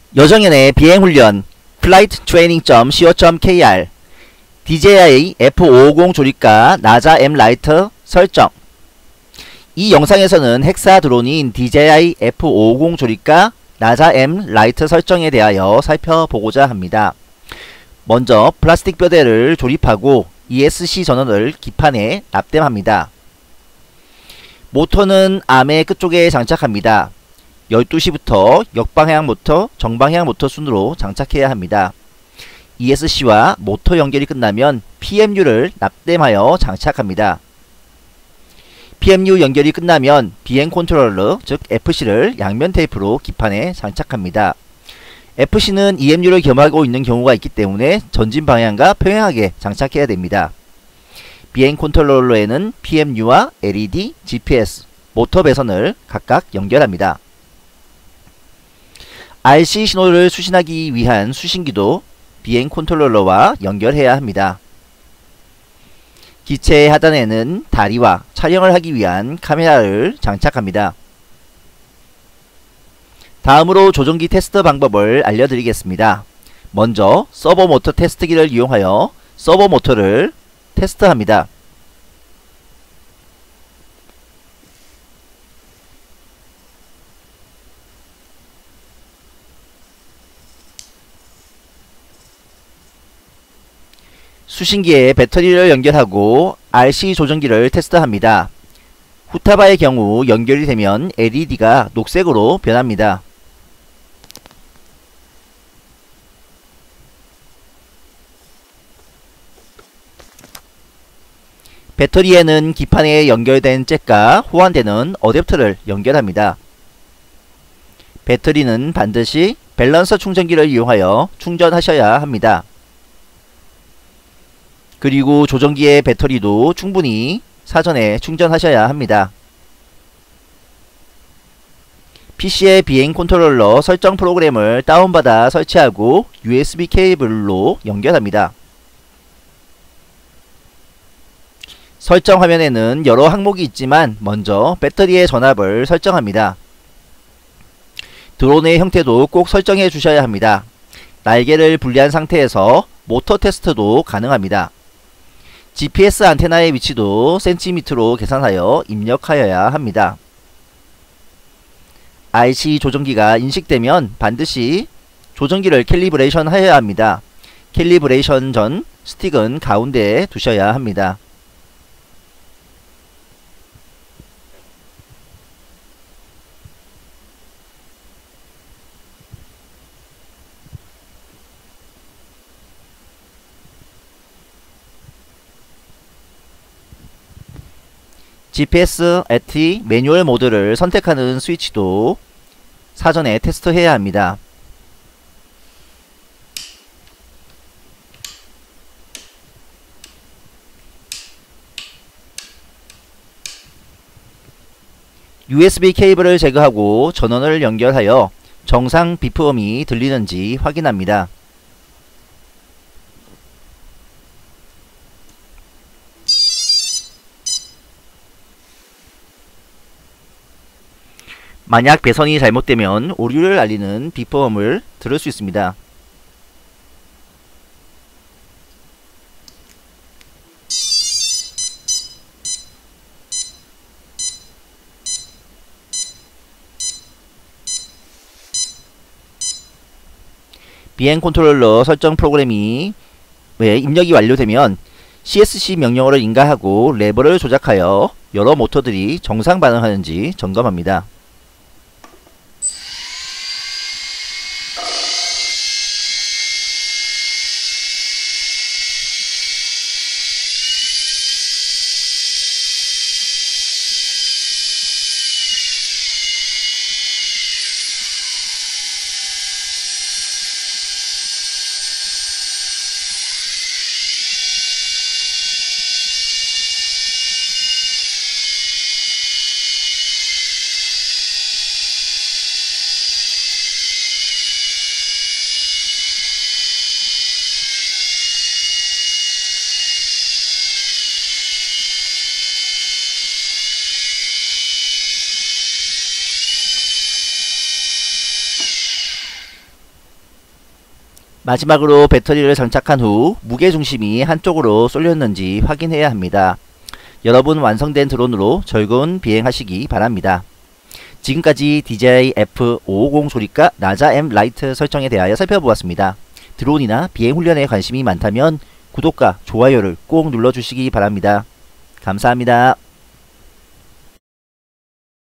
여정연의 비행훈련 flighttraining.co.kr DJI F550 조립과 나자 M 라이트 설정. 이 영상에서는 헥사 드론인 DJI F550 조립과 나자 M 라이트 설정에 대하여 살펴보고자 합니다. 먼저 플라스틱 뼈대를 조립하고 ESC 전원을 기판에 납땜합니다. 모터는 암의 끝쪽에 장착합니다. 12시부터 역방향 모터, 정방향 모터 순으로 장착해야 합니다. ESC와 모터 연결이 끝나면 PMU를 납땜하여 장착합니다. PMU 연결이 끝나면 비행 컨트롤러, 즉 FC를 양면 테이프로 기판에 장착합니다. FC는 EMU를 겸하고 있는 경우가 있기 때문에 전진 방향과 평행하게 장착해야 됩니다. 비행 컨트롤러에는 PMU와 LED, GPS, 모터 배선을 각각 연결합니다. RC 신호를 수신하기 위한 수신기도 비행 컨트롤러와 연결해야 합니다. 기체 하단에는 다리와 촬영을 하기 위한 카메라를 장착합니다. 다음으로 조종기 테스트 방법을 알려드리겠습니다. 먼저 서버 모터 테스트기를 이용하여 서버 모터를 테스트합니다. 수신기에 배터리를 연결하고 RC 조정기를 테스트합니다. 후타바의 경우 연결이 되면 LED가 녹색으로 변합니다. 배터리에는 기판에 연결된 잭과 호환되는 어댑터를 연결합니다. 배터리는 반드시 밸런서 충전기를 이용하여 충전하셔야 합니다. 그리고 조정기의 배터리도 충분히 사전에 충전하셔야 합니다. PC의 비행 컨트롤러 설정 프로그램을 다운받아 설치하고 USB 케이블로 연결합니다. 설정 화면에는 여러 항목이 있지만 먼저 배터리의 전압을 설정합니다. 드론의 형태도 꼭 설정해 주셔야 합니다. 날개를 분리한 상태에서 모터 테스트도 가능합니다. GPS 안테나의 위치도 cm로 계산하여 입력하여야 합니다. RC 조정기가 인식되면 반드시 조정기를 캘리브레이션 하여야 합니다. 캘리브레이션 전 스틱은 가운데에 두셔야 합니다. GPS, AT, 매뉴얼 모드를 선택하는 스위치도 사전에 테스트해야 합니다. USB 케이블을 제거하고 전원을 연결하여 정상 비프음이 들리는지 확인합니다. 만약 배선이 잘못되면 오류를 알리는 비퍼음을 들을 수 있습니다. 비행 컨트롤러 설정 프로그램이 입력이 완료되면 CSC 명령어를 인가하고 레버를 조작하여 여러 모터들이 정상 반응하는지 점검합니다. 마지막으로 배터리를 장착한 후 무게중심이 한쪽으로 쏠렸는지 확인해야 합니다. 여러분 완성된 드론으로 즐거운 비행하시기 바랍니다. 지금까지 DJI F550 조립과 나자 M 라이트 설정에 대하여 살펴보았습니다. 드론이나 비행 훈련에 관심이 많다면 구독과 좋아요를 꼭 눌러주시기 바랍니다. 감사합니다.